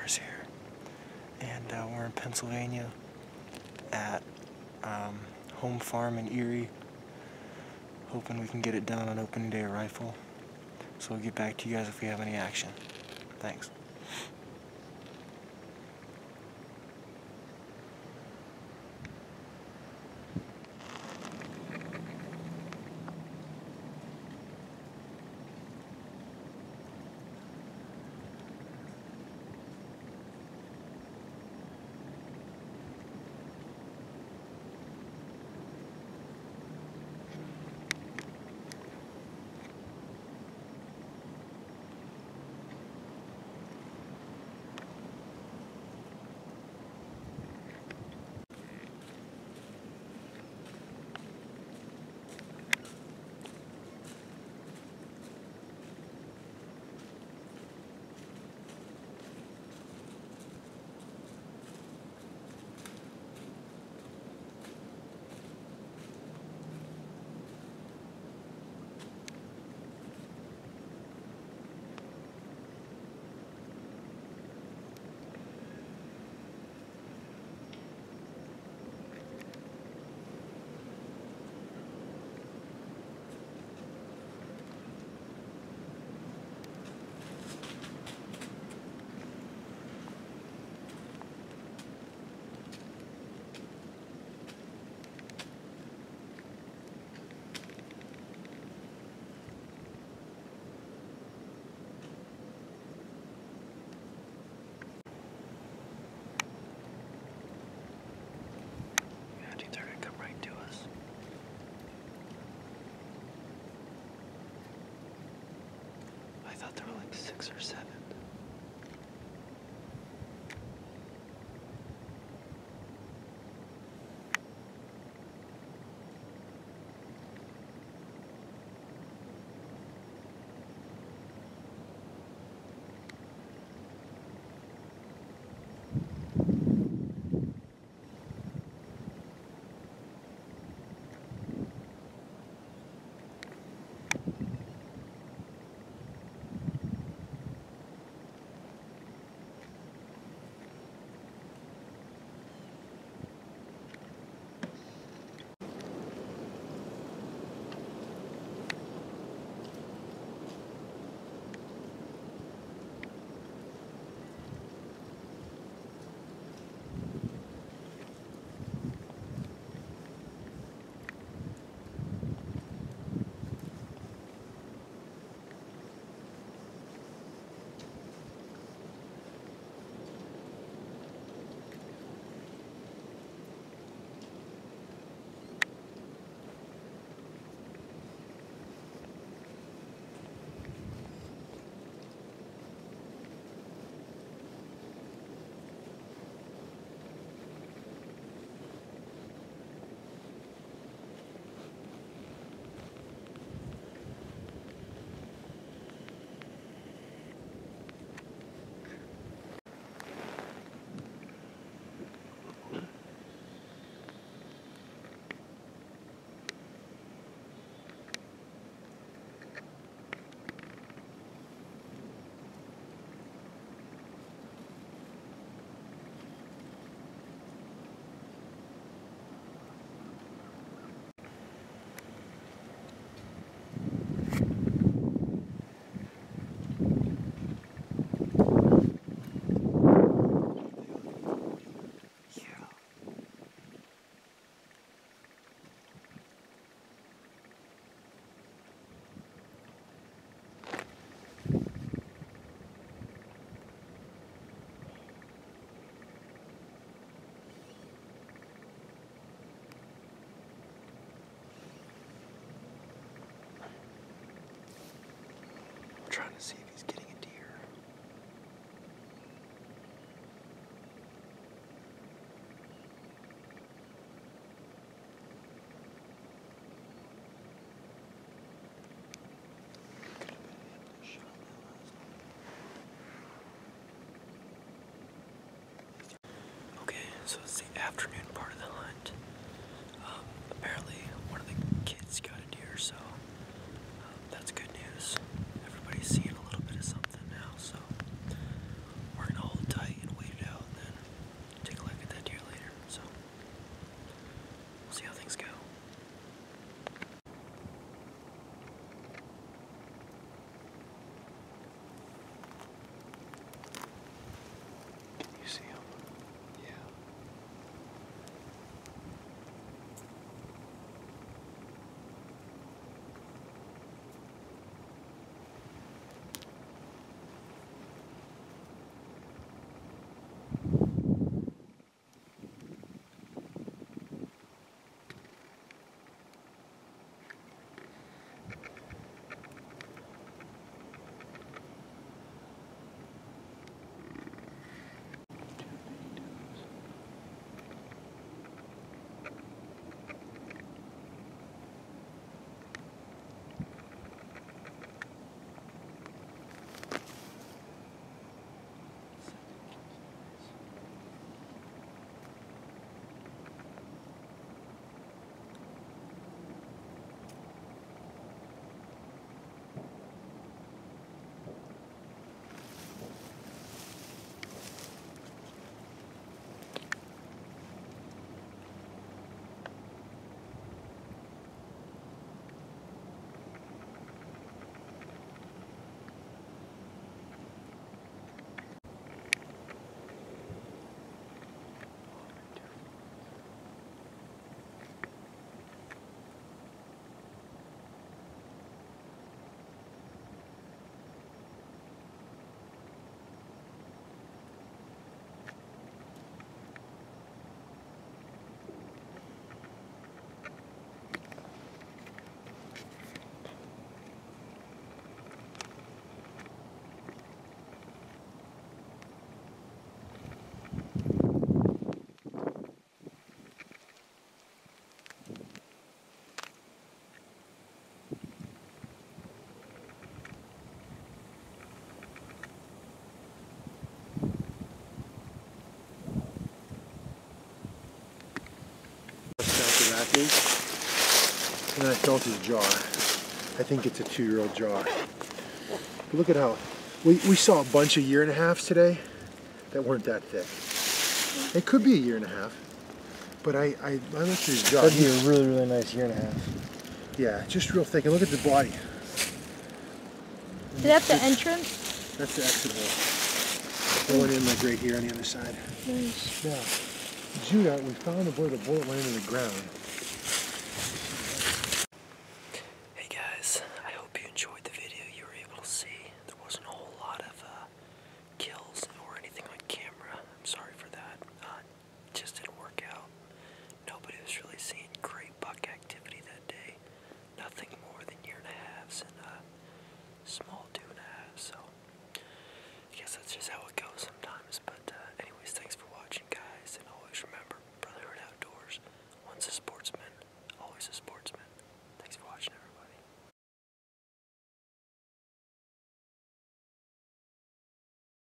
hours here. And we're in Pennsylvania at Home Farm in Erie, hoping we can get it done on opening day of rifle. So we'll get back to you guys if we have any action. Thanks. I thought there were like 6 or 7. Trying to see if he's getting a deer. Okay, so it's the afternoon part of the hunt. Apparently one of the kids got a deer, so that's good news. Everybody's seeing a little bit of something now, so we're gonna hold tight buck is. And then I felt his jaw. I think it's a 2-year-old jaw. But look at how, we saw a bunch of 1.5 today that weren't that thick. It could be a 1.5, but I looked at his jaw. That'd be a really, really nice 1.5. Yeah, just real thick. And look at the body. Is that the entrance? That's the exit hole. Going in like right here on the other side. Nice. Yeah. Judah, we found where the bullet went into the ground. Hey guys, I hope you enjoyed the video. You were able to see there wasn't a whole lot of kills or anything on camera. I'm sorry for that. It just didn't work out. Nobody was really seeing great buck activity that day. Nothing more than 1.5s and small